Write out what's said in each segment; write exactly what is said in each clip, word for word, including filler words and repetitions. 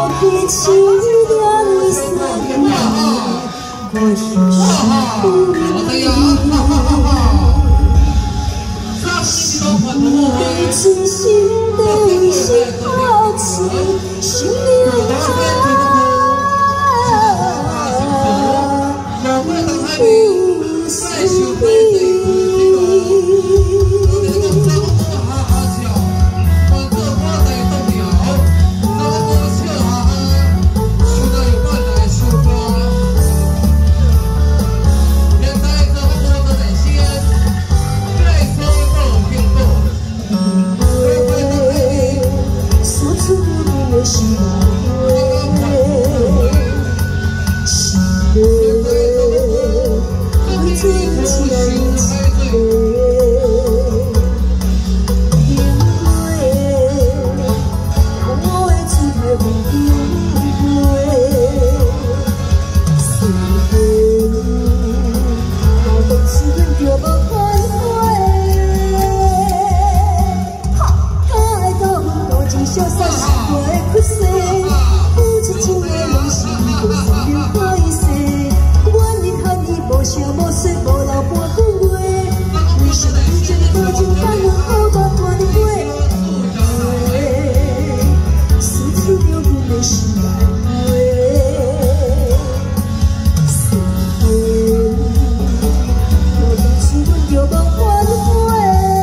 彼此两为三年，我也是不离。真心的是好奇，心里啊。 潇洒是我的屈世，付出情的拢是无三秒可以洗。阮日汉伊无声无息，无流半句话。为什么你这多情感人好大半年过？输出了阮的心内话，是缘，若当初阮就无反悔。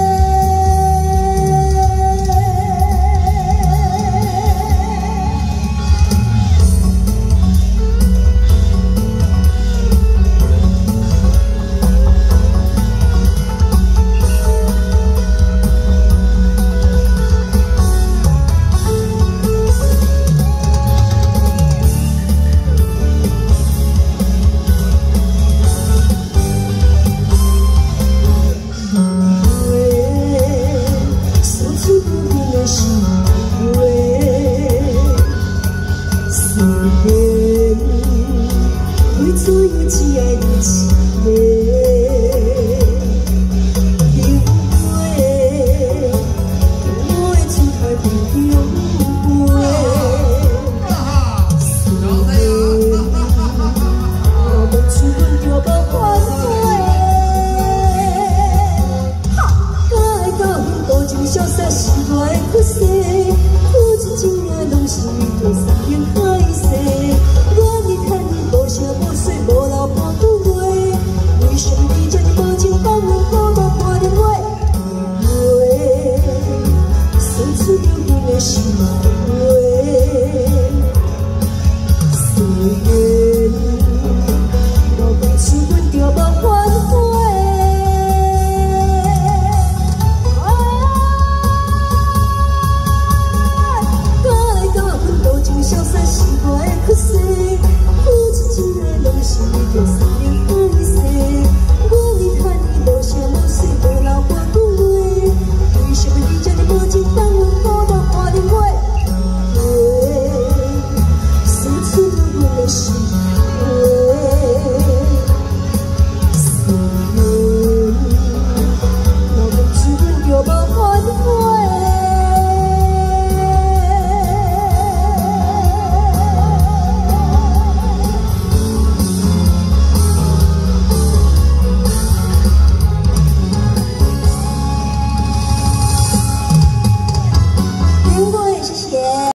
为所有只爱你一个，因为我的姿态不用背，是缘，若当初阮就无反悔。敢会到阮多情潇洒是我的屈世，付出情命拢是为三年可以洗。 无留半句话，为什么你这么无情放阮好到半年话？说出了阮的心内话，是缘，若当初阮就无反悔。敢会到阮多情潇洒是我的屈世，付出情爱拢是。 就三年可以洗，我日汉伊无声无息，无流半句话。为什么你这么无情放阮好到半年话？说出了阮的心话，是缘，若当初阮就无反悔。